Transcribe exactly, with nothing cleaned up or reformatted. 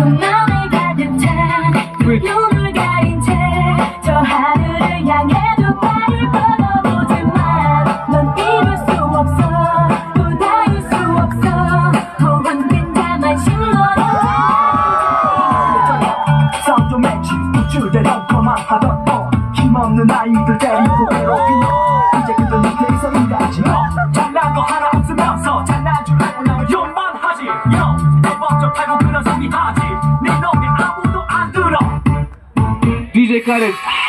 맘을 가득 찬 눈을 가린 채 저 하늘을 향해 두 발을 뻗어보지만 넌 이룰 수 없어 또 닿을 수 없어 혹은 괜찮아 신호를 싸움 좀 했지 우쭐대던 거만 하던 너 힘없는 아이들 데리고 괴롭히며 이제 그들 밑에서 일하지 너 잘난 거 하나 없으면서 잘난 줄 알고 나면 욕만 하지 요 내 법적 타고 그런 소리 하지 네 놈이 아무도 안 들어 디제이 카렌